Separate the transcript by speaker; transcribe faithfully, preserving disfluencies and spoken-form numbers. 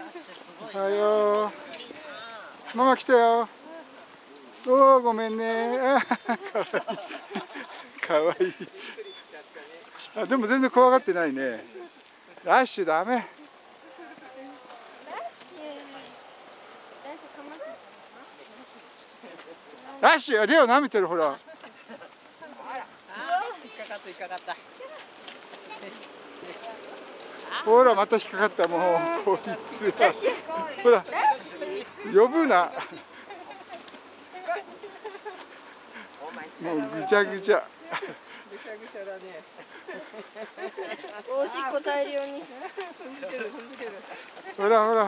Speaker 1: おはよう。ママ来たよ。おお、ごめんね。かわいい。かわいい。あ、でも全然怖がってないね。ラッシュダメ。ラッシュ、レオ舐めてる、ほら。
Speaker 2: 引っかかった引っかかった。
Speaker 1: ほらまた引っかかった。もうこいつはほら呼ぶな。もうぐちゃぐちゃ。
Speaker 2: ぐちゃぐちゃだね。
Speaker 3: おしっこ大量に。
Speaker 1: ほらほら。